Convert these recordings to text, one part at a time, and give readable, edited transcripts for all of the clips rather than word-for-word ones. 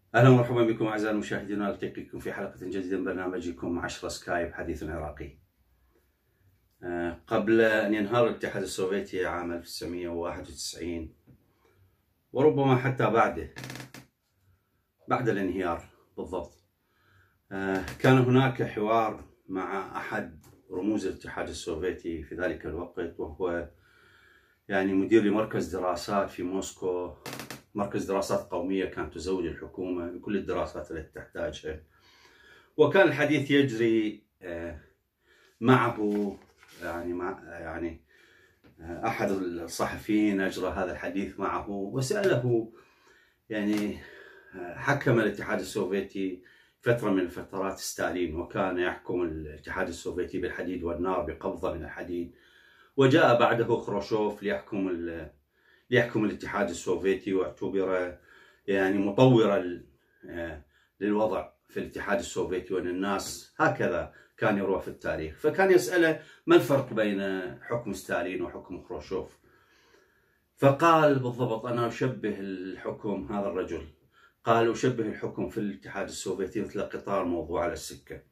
أهلا ومرحبا بكم أعزائي المشاهدين، نلتقيكم في حلقة جديدة من برنامجكم 10 سكايب حديث عراقي. قبل أن ينهار الاتحاد السوفيتي عام 1991 وربما حتى بعد الانهيار بالضبط، كان هناك حوار مع أحد رموز الاتحاد السوفيتي في ذلك الوقت، وهو مدير لمركز دراسات في موسكو، مركز دراسات قومية كانت تزود الحكومة بكل الدراسات التي تحتاجها. وكان الحديث يجري معه، أحد الصحفيين أجرى هذا الحديث معه وسأله، حكم الاتحاد السوفيتي فترة من الفترات ستالين، وكان يحكم الاتحاد السوفيتي بالحديد والنار بقبضة من الحديد، وجاء بعده خروشوف ليحكم الاتحاد السوفيتي، واعتبر مطورا للوضع في الاتحاد السوفيتي، وأن الناس هكذا كان يروى في التاريخ. فكان يسأله ما الفرق بين حكم ستالين وحكم خروشوف؟ فقال بالضبط: أنا أشبه الحكم، هذا الرجل قال: أشبه الحكم في الاتحاد السوفيتي مثل قطار موضوع على السكة.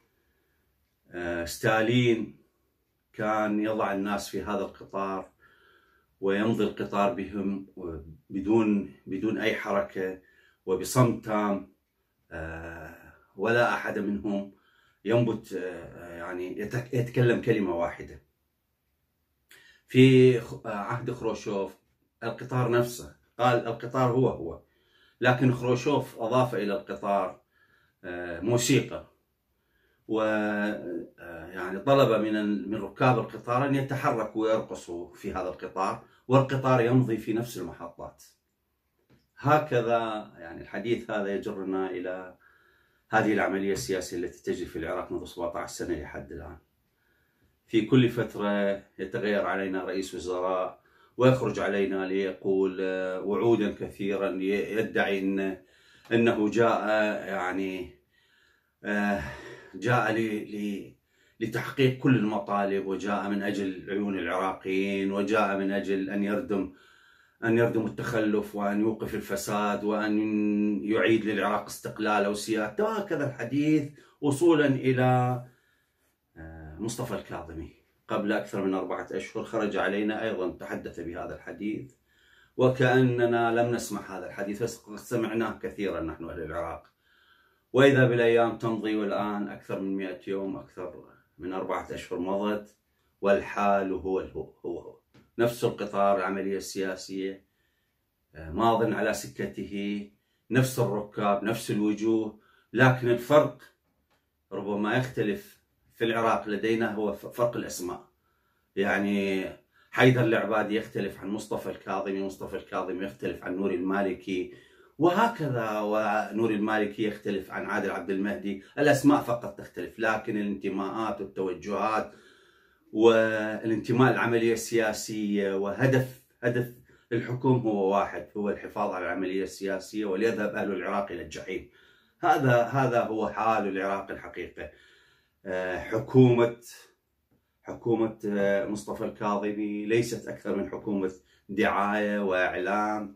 ستالين كان يضع الناس في هذا القطار ويمضي القطار بهم بدون أي حركة وبصمت تام، ولا أحد منهم ينبت يتكلم كلمة واحدة. في عهد خروشوف القطار نفسه، قال القطار هو، لكن خروشوف أضاف إلى القطار موسيقى، طلب من ركاب القطار أن يتحركوا ويرقصوا في هذا القطار، والقطار يمضي في نفس المحطات. هكذا الحديث هذا يجرنا إلى هذه العملية السياسية التي تجري في العراق منذ 17 سنة لحد الآن. في كل فترة يتغير علينا رئيس وزراء ويخرج علينا ليقول وعودا كثيرا، يدعي أنه جاء لتحقيق كل المطالب، وجاء من أجل عيون العراقيين، وجاء من أجل أن يردم التخلف، وأن يوقف الفساد، وأن يعيد للعراق استقلاله وسيادته، وهكذا الحديث وصولا إلى مصطفى الكاظمي. قبل أكثر من 4 أشهر خرج علينا أيضا تحدث بهذا الحديث، وكأننا لم نسمع هذا الحديث، سمعناه كثيرا نحن أهل العراق. وإذا بالأيام تمضي، والآن أكثر من 100 يوم، أكثر من 4 أشهر مضت، والحال هو نفس القطار، العملية السياسية ماض على سكته، نفس الركاب، نفس الوجوه، لكن الفرق ربما يختلف في العراق لدينا هو فرق الأسماء. حيدر العبادي يختلف عن مصطفى الكاظمي، مصطفى الكاظمي يختلف عن نوري المالكي، وهكذا، ونوري المالكي يختلف عن عادل عبد المهدي. الأسماء فقط تختلف، لكن الانتماءات والتوجهات والانتماء للعملية السياسية وهدف الحكوم هو واحد، هو الحفاظ على العملية السياسية، وليذهب أهل العراق إلى الجحيم. هذا هو حال العراق الحقيقة. حكومة مصطفى الكاظمي ليست أكثر من حكومة دعاية وإعلام.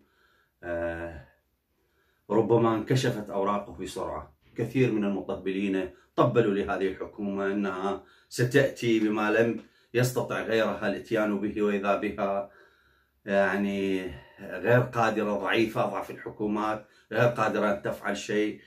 ربما انكشفت أوراقه بسرعة. كثير من المطبلين طبلوا لهذه الحكومة أنها ستأتي بما لم يستطع غيرها الاتيان به، وإذا بها غير قادرة، ضعيفة، أضعف الحكومات، غير قادرة أن تفعل شيء.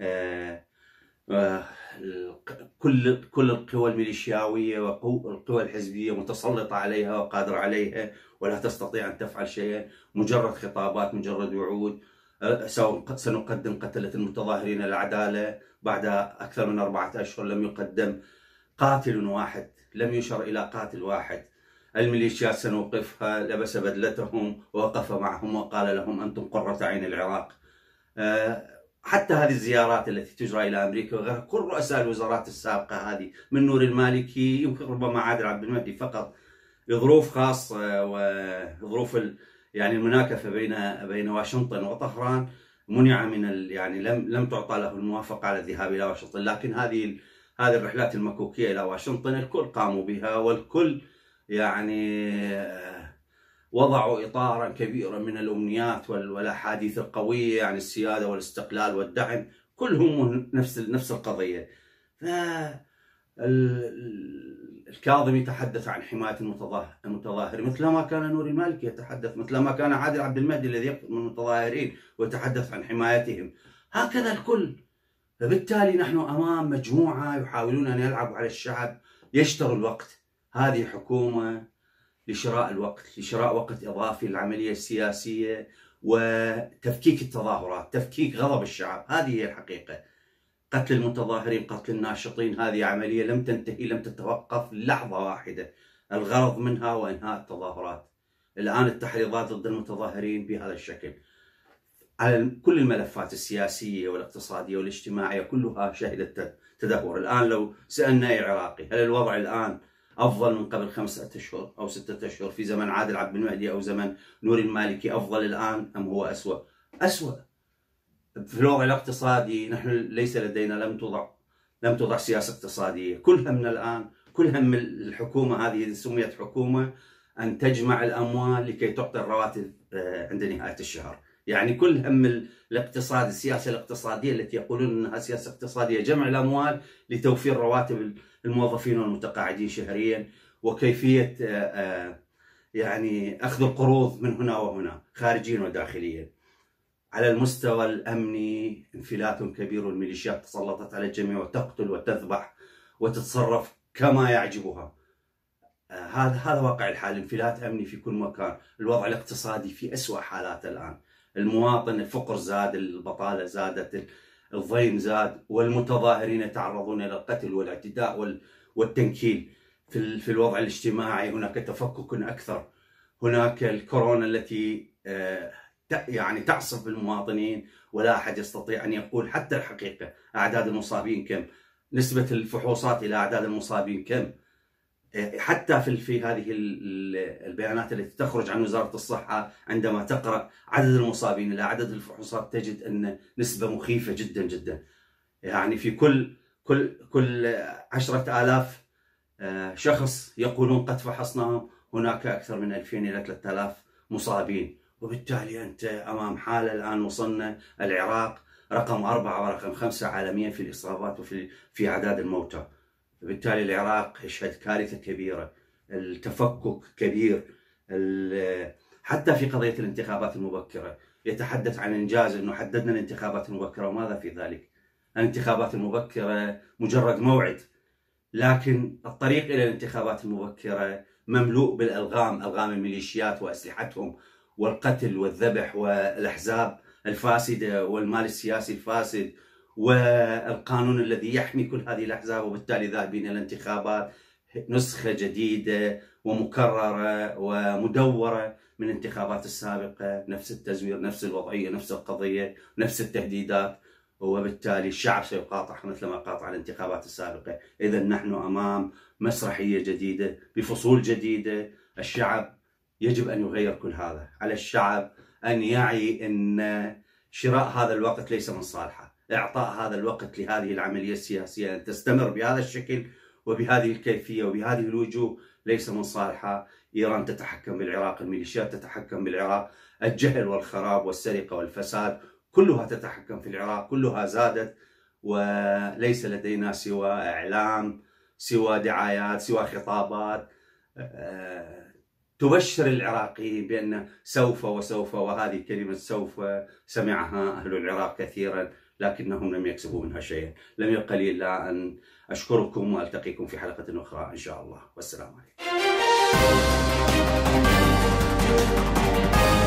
كل القوى الميليشياوية والقوى الحزبية متسلطة عليها وقادرة عليها، ولا تستطيع أن تفعل شيئا. مجرد خطابات، مجرد وعود. سنقدم قتلة المتظاهرين للعدالة. بعد أكثر من 4 أشهر لم يقدم قاتل واحد، لم يشر إلى قاتل واحد. الميليشيات سنوقفها. لبس بدلتهم ووقف معهم وقال لهم: أنتم قرة عين العراق. حتى هذه الزيارات التي تجرى إلى أمريكا وغيرها، كل رؤساء الوزارات السابقة هذه، من نور المالكي، يمكن ربما عادل عبد المهدي فقط لظروف خاصة وظروف المناكفة بين واشنطن وطهران، منع من لم تعطى له الموافقة على الذهاب إلى واشنطن. لكن هذه الرحلات المكوكية إلى واشنطن الكل قاموا بها، والكل وضعوا إطارا كبيرا من الأمنيات والأحاديث القوية عن السيادة والاستقلال والدعم، كلهم نفس القضية. الكاظمي يتحدث عن حماية المتظاهرين مثلما كان نوري المالكي يتحدث، مثلما كان عادل عبد المهدي الذي يقتل من المتظاهرين ويتحدث عن حمايتهم، هكذا الكل. فبالتالي نحن أمام مجموعة يحاولون أن يلعبوا على الشعب، يشتروا الوقت. هذه حكومة لشراء الوقت، لشراء وقت إضافي للعملية السياسية وتفكيك التظاهرات، تفكيك غضب الشعب. هذه هي الحقيقة. قتل المتظاهرين، قتل الناشطين، هذه عملية لم تنتهي، لم تتوقف لحظة واحدة. الغرض منها وإنهاء التظاهرات. الآن التحريضات ضد المتظاهرين بهذا الشكل على كل الملفات السياسية والاقتصادية والاجتماعية كلها شهدت تدهور. الآن لو سألنا أي عراقي هل الوضع الآن أفضل من قبل 5 أشهر أو 6 أشهر في زمن عادل عبد المهدي أو زمن نوري المالكي، أفضل الآن أم هو أسوأ؟ أسوأ. في الوضع الاقتصادي نحن ليس لدينا، لم توضع سياسة اقتصادية. كل همنا الآن، كل هم الحكومة هذه سميت حكومة أن تجمع الأموال لكي تعطي الرواتب عند نهاية الشهر. يعني كل هم الاقتصاد، السياسة الاقتصادية التي يقولون أنها سياسة اقتصادية، جمع الأموال لتوفير رواتب الموظفين والمتقاعدين شهريا، وكيفية يعني أخذ القروض من هنا وهنا خارجيا وداخليا. على المستوى الأمني انفلات كبير، والميليشيات تسلطت على الجميع وتقتل وتذبح وتتصرف كما يعجبها. هذا واقع الحال، انفلات أمني في كل مكان. الوضع الاقتصادي في أسوأ حالاته الآن. المواطن، الفقر زاد، البطالة زادت، الضيم زاد، والمتظاهرين يتعرضون إلى القتل والاعتداء والتنكيل. في الوضع الاجتماعي هناك تفكك أكثر، هناك الكورونا التي يعني تعصف بالمواطنين، ولا أحد يستطيع أن يقول حتى الحقيقة أعداد المصابين كم، نسبة الفحوصات إلى أعداد المصابين كم. حتى في هذه البيانات التي تخرج عن وزارة الصحة، عندما تقرأ عدد المصابين إلى عدد الفحوصات تجد أن نسبة مخيفة جدا جدا. يعني في كل 10,000 شخص يقولون قد فحصناهم هناك أكثر من 2000 إلى 3000 مصابين. وبالتالي أنت أمام حالة الآن وصلنا العراق رقم 4 ورقم 5 عالميا في الإصابات وفي أعداد الموتى. بالتالي العراق يشهد كارثة كبيرة، التفكك كبير. حتى في قضية الانتخابات المبكرة يتحدث عن إنجاز أنه حددنا الانتخابات المبكرة، وماذا في ذلك؟ الانتخابات المبكرة مجرد موعد، لكن الطريق إلى الانتخابات المبكرة مملوء بالألغام، ألغام الميليشيات وأسلحتهم والقتل والذبح والأحزاب الفاسدة والمال السياسي الفاسد والقانون الذي يحمي كل هذه الأحزاب. وبالتالي ذاهبين إلى انتخابات نسخة جديدة ومكررة ومدورة من الانتخابات السابقة، نفس التزوير، نفس الوضعية، نفس القضية، نفس التهديدات. وبالتالي الشعب سيقاطع مثل ما قاطع الانتخابات السابقة. إذا نحن أمام مسرحية جديدة بفصول جديدة. الشعب يجب أن يغير كل هذا. على الشعب أن يعي أن شراء هذا الوقت ليس من صالحه. إعطاء هذا الوقت لهذه العملية السياسية أن تستمر بهذا الشكل وبهذه الكيفية وبهذه الوجوه ليس من صالحها. إيران تتحكم بالعراق، الميليشيات تتحكم بالعراق، الجهل والخراب والسرقة والفساد كلها تتحكم في العراق، كلها زادت. وليس لدينا سوى إعلام، سوى دعايات، سوى خطابات تبشر العراقيين بأن سوف وسوف، وهذه كلمة سوف سمعها أهل العراق كثيرا لكنهم لم يكسبوا منها شيئا. لم يبقى لي إلا أن أشكركم وألتقيكم في حلقة أخرى إن شاء الله، والسلام عليكم.